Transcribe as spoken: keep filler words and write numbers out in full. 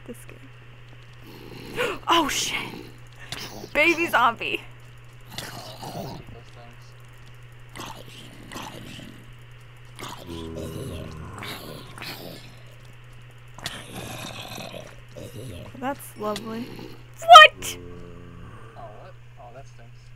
this game. Oh shit! Baby zombie! That's lovely. What? Oh, what? Oh, that stinks.